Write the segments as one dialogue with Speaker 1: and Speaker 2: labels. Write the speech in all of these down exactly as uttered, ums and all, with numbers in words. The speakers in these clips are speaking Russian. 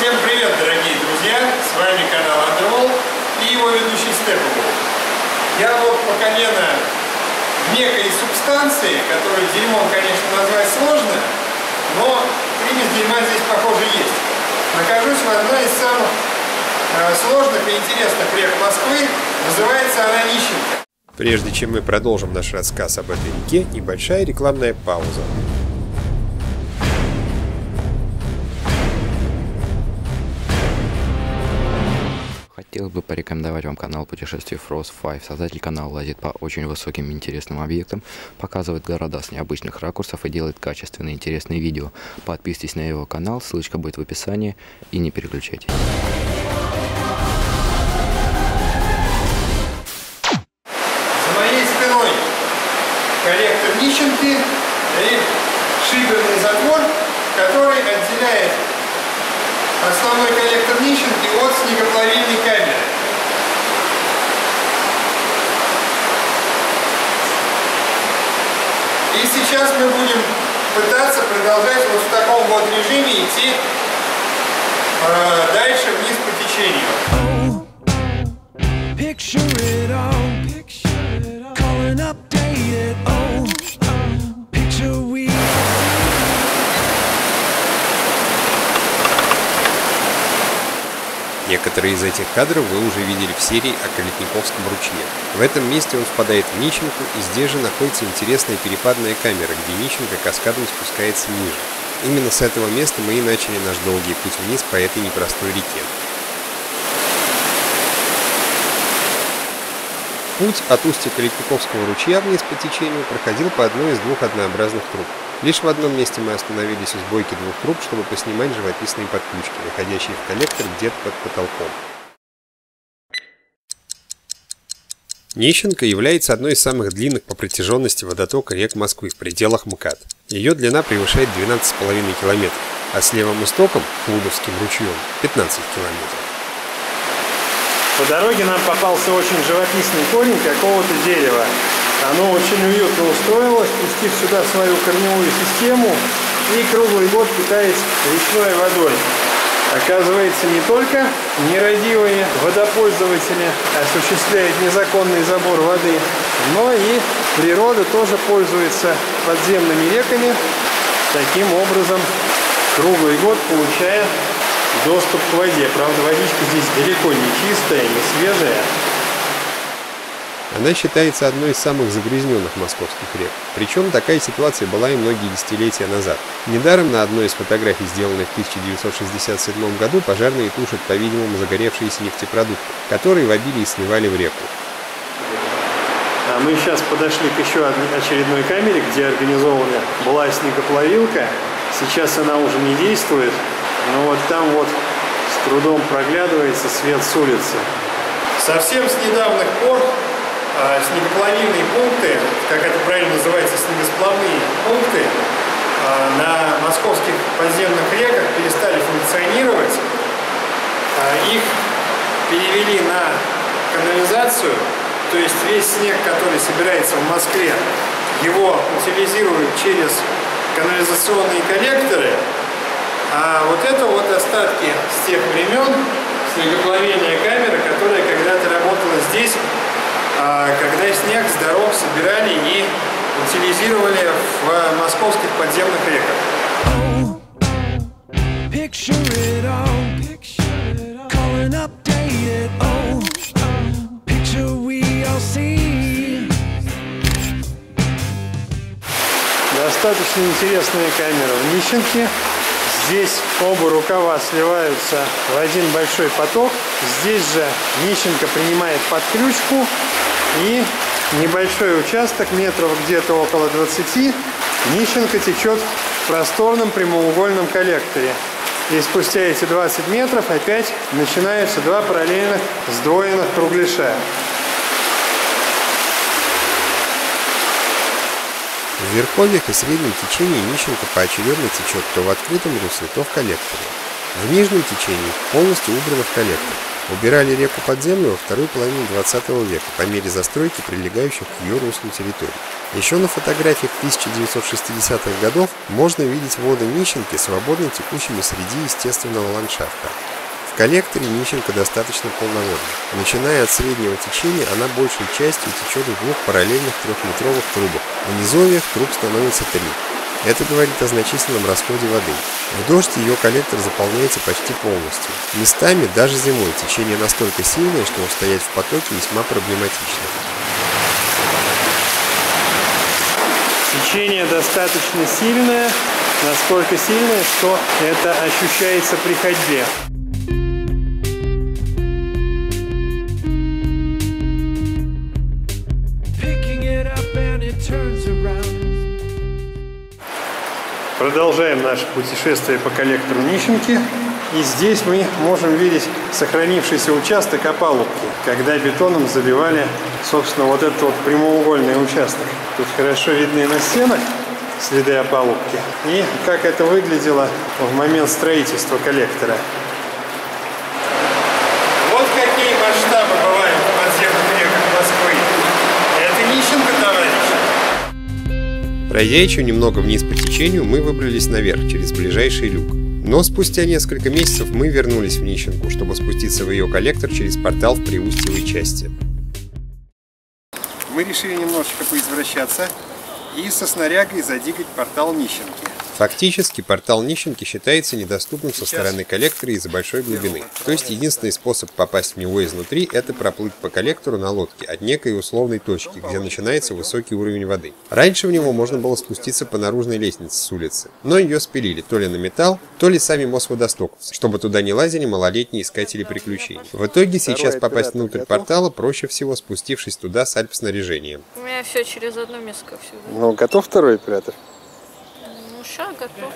Speaker 1: Всем привет, дорогие друзья! С вами канал Андервол и его ведущий Степан. Я вот по колено в некой субстанции, которую дерьмом, конечно, назвать сложно, но примесь дерьма здесь, похоже, есть. Нахожусь в одной из самых э, сложных и интересных рек Москвы, называется она Нищенка.
Speaker 2: Прежде чем мы продолжим наш рассказ об этой реке, небольшая рекламная пауза.
Speaker 3: Хотел бы порекомендовать вам канал путешествий Frost пять. Создатель канала лазит по очень высоким и интересным объектам, показывает города с необычных ракурсов и делает качественные и интересные видео. Подписывайтесь на его канал, ссылочка будет в описании, и не переключайтесь.
Speaker 1: За моей спиной коллектор Нищенки и шиберный затвор, который отделяет основной коллектор Нищенки от снегоплавильной камеры. И сейчас мы будем пытаться продолжать вот в таком вот режиме идти э, дальше вниз по течению.
Speaker 2: Некоторые из этих кадров вы уже видели в серии о Калитниковском ручье. В этом месте он впадает в Нищенку, и здесь же находится интересная перепадная камера, где Нищенка каскадом спускается ниже. Именно с этого места мы и начали наш долгий путь вниз по этой непростой реке. Путь от устья Калитниковского ручья вниз по течению проходил по одной из двух однообразных труб. Лишь в одном месте мы остановились у сбойки двух труб, чтобы поснимать живописные подключки, выходящие в коллектор где-то под потолком. Нищенка является одной из самых длинных по протяженности водотока рек Москвы в пределах МКАД. Ее длина превышает двенадцать с половиной километров, а с левым истоком, Флудовским ручьем, пятнадцать километров.
Speaker 1: По дороге нам попался очень живописный корень какого-то дерева. Оно очень уютно устроилось, пустив сюда свою корневую систему и круглый год питаясь речной водой. Оказывается, не только нерадивые водопользователи осуществляют незаконный забор воды, но и природа тоже пользуется подземными реками, таким образом круглый год получая доступ к воде. Правда, водичка здесь далеко не чистая, не свежая.
Speaker 2: Она считается одной из самых загрязненных московских рек. Причем такая ситуация была и многие десятилетия назад. Недаром на одной из фотографий, сделанных в тысяча девятьсот шестьдесят седьмом году, пожарные тушат, по-видимому, загоревшиеся нефтепродукты, которые в обилии сливали в реку.
Speaker 1: А мы сейчас подошли к еще одной очередной камере, где организована была снегоплавилка. Сейчас она уже не действует, но вот там вот с трудом проглядывается свет с улицы. Совсем с недавних пор снегоплавильные пункты, как это правильно называется, снегосплавные пункты, на московских подземных реках перестали функционировать. Их перевели на канализацию, то есть весь снег, который собирается в Москве, его утилизируют через канализационные коллекторы, а вот это вот остатки с тех времен, снегоплавильная камера, которая когда-то работала здесь, когда снег с дорог собирали и утилизировали в московских подземных реках. Достаточно интересная камера в Нищенке. Здесь оба рукава сливаются в один большой поток. Здесь же Нищенка принимает подключку, и небольшой участок, метров где-то около двадцати, Нищенка течет в просторном прямоугольном коллекторе. И спустя эти двадцать метров опять начинаются два параллельных сдвоенных кругляша.
Speaker 2: В верховьях и среднем течении Нищенка поочередно течет то в открытом русле, то в коллекторе. В нижнем течении полностью убрана в коллектор. Убирали реку подземную во второй половине двадцатого века по мере застройки прилегающих к ее руслу территорий. Еще на фотографиях тысяча девятьсот шестидесятых годов можно видеть воды Нищенки, свободно текущими среди естественного ландшафта. В коллекторе Нищенка достаточно полноводна. Начиная от среднего течения, она большей частью течет в двух параллельных трехметровых трубах. В низовьях труб становится три. Это говорит о значительном расходе воды. В дождь ее коллектор заполняется почти полностью. Местами, даже зимой, течение настолько сильное, что устоять в потоке весьма проблематично.
Speaker 1: Течение достаточно сильное, настолько сильное, что это ощущается при ходьбе. Продолжаем наше путешествие по коллектору Нищенки. И здесь мы можем видеть сохранившийся участок опалубки, когда бетоном заливали, собственно, вот этот вот прямоугольный участок. Тут хорошо видны на стенах следы опалубки. И как это выглядело в момент строительства коллектора. Вот какие масштабы бывают в подземных реках Москвы. Это Нищенка, товарищи.
Speaker 2: Пройдя еще немного вниз по течению, мы выбрались наверх через ближайший люк. Но спустя несколько месяцев мы вернулись в Нищенку, чтобы спуститься в ее коллектор через портал в приустьевой части.
Speaker 1: Мы решили немножечко поизвращаться и со снарягой задигать портал Нищенки.
Speaker 2: Фактически портал Нищенки считается недоступным со стороны коллектора из-за большой глубины. То есть единственный способ попасть в него изнутри — это проплыть по коллектору на лодке от некой условной точки, где начинается высокий уровень воды. Раньше в него можно было спуститься по наружной лестнице с улицы, но ее спилили то ли на металл, то ли сами Мосводостоковцы, чтобы туда не лазили малолетние искатели приключений. В итоге сейчас попасть внутрь портала проще всего, спустившись туда с альп-снаряжением.
Speaker 4: У меня все через одно место всегда.
Speaker 1: Ну, готов второй оператор?
Speaker 4: Ща готов.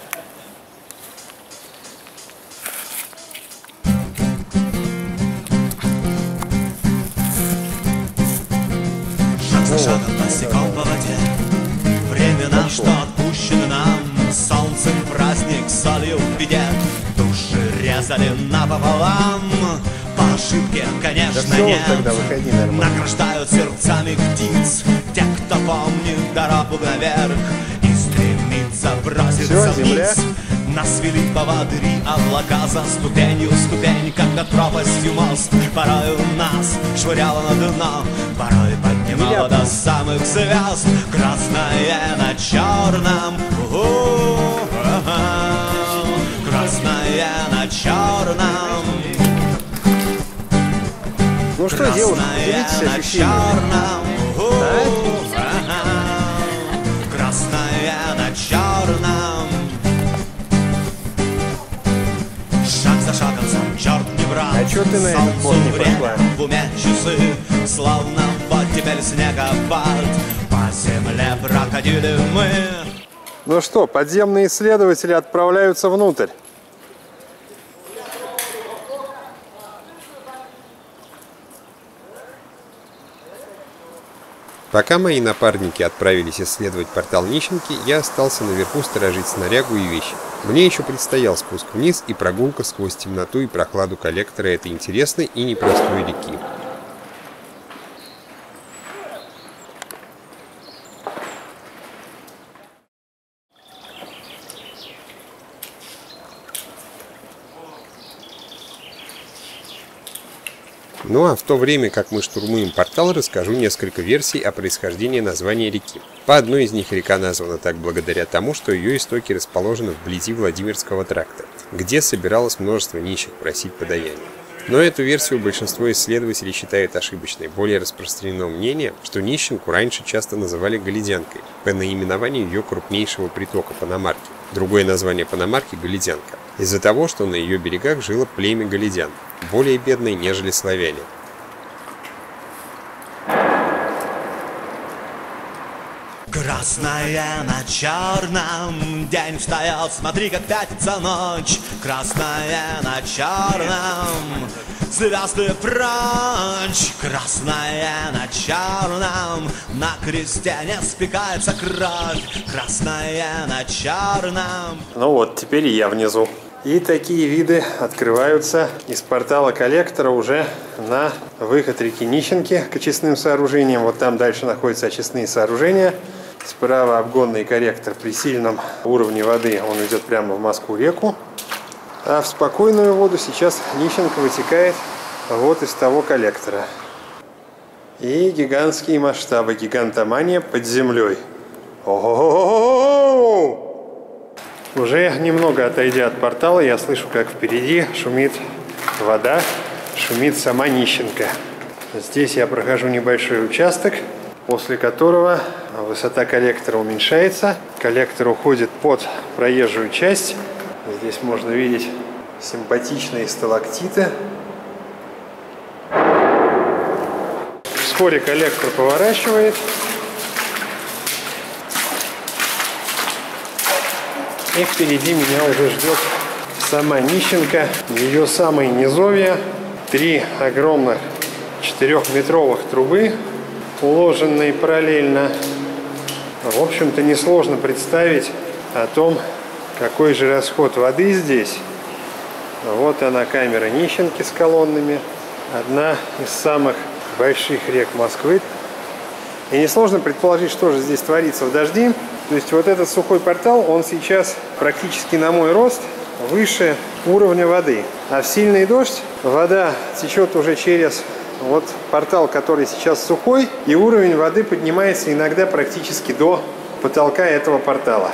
Speaker 5: Шаг за шагом босиком по воде. Времена, что отпущены нам, солнцем праздник, солью в беде. Души резали напополам. По ошибке, конечно,
Speaker 1: да
Speaker 5: нет.
Speaker 1: Тогда выходи,
Speaker 5: награждают сердцами птиц те, кто помнит дорогу наверх и стремится броситься вниз. Нас вели поводыри облака за ступенью ступень, когда пропастью мост порою нас швыряло на дно, порой поднимало до самых звезд. Красное на черном, красное на черном.
Speaker 1: Ну что, девушка, поделитесь ощущениями.
Speaker 5: Красное на черном. Шаг за шагом сам черт не брал.
Speaker 1: А чё ты на этот борт не пошла?
Speaker 5: В уме часы, словно вот теперь снегопад. По земле проходили мы.
Speaker 1: Ну что, подземные исследователи отправляются внутрь.
Speaker 2: Пока мои напарники отправились исследовать портал Нищенки, я остался наверху сторожить снарягу и вещи. Мне еще предстоял спуск вниз и прогулка сквозь темноту и прохладу коллектора этой интересной и непростой реки. Ну а в то время, как мы штурмуем портал, расскажу несколько версий о происхождении названия реки. По одной из них река названа так благодаря тому, что ее истоки расположены вблизи Владимирского тракта, где собиралось множество нищих просить подаяния. Но эту версию большинство исследователей считают ошибочной. Более распространено мнение, что Нищенку раньше часто называли Галидянкой, по наименованию ее крупнейшего притока Пономарки. Другое название Пономарки – Галидянка, из-за того, что на ее берегах жило племя галидян, более бедные, нежели славяне.
Speaker 5: Красное на черном, день встает, смотри, как пятится ночь. Красное на черном, звезды прочь. Красное на черном, на кресте не спекается кровь. Красное на черном.
Speaker 1: Ну вот, теперь и я внизу. И такие виды открываются из портала коллектора уже на выход реки Нищенки к очистным сооружениям. Вот там дальше находятся очистные сооружения. Справа обгонный корректор при сильном уровне воды, он идет прямо в Москву-реку. А в спокойную воду сейчас Нищенка вытекает вот из того коллектора. И гигантские масштабы, гигантомания под землей. Ого-го-го-го! Уже немного отойдя от портала, я слышу, как впереди шумит вода, шумит сама Нищенка. Здесь я прохожу небольшой участок, после которого высота коллектора уменьшается. Коллектор уходит под проезжую часть. Здесь можно видеть симпатичные сталактиты. Вскоре коллектор поворачивает. И впереди меня уже ждет сама Нищенка, ее самые низовья. Три огромных четырехметровых трубы, уложенные параллельно. В общем-то, несложно представить о том, какой же расход воды здесь. Вот она, камера Нищенки с колоннами. Одна из самых больших рек Москвы. И несложно предположить, что же здесь творится в дожди. То есть вот этот сухой портал, он сейчас практически на мой рост выше уровня воды. А в сильный дождь вода течет уже через вот портал, который сейчас сухой, и уровень воды поднимается иногда практически до потолка этого портала.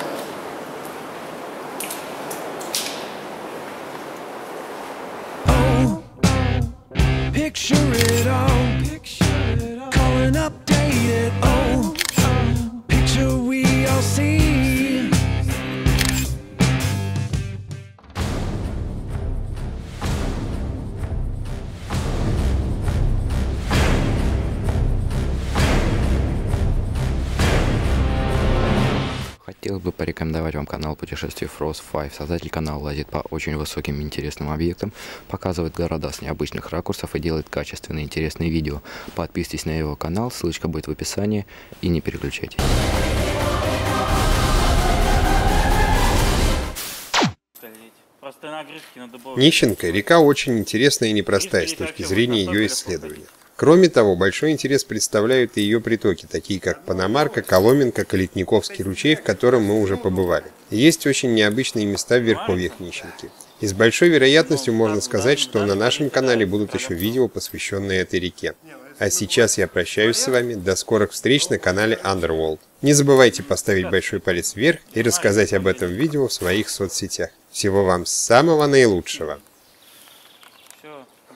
Speaker 3: Хотелось бы порекомендовать вам канал путешествий Frost пять. Создатель канала лазит по очень высоким интересным объектам, показывает города с необычных ракурсов и делает качественные интересные видео. Подписывайтесь на его канал, ссылочка будет в описании, и не переключайтесь.
Speaker 2: Нищенка – река очень интересная и непростая с точки зрения ее исследования. Кроме того, большой интерес представляют и ее притоки, такие как Пономарка, Коломенка, Калитниковский ручей, в котором мы уже побывали. Есть очень необычные места в верховьях Нищенки. И с большой вероятностью можно сказать, что на нашем канале будут еще видео, посвященные этой реке. А сейчас я прощаюсь с вами, до скорых встреч на канале Underworld. Не забывайте поставить большой палец вверх и рассказать об этом видео в своих соцсетях. Всего вам самого наилучшего!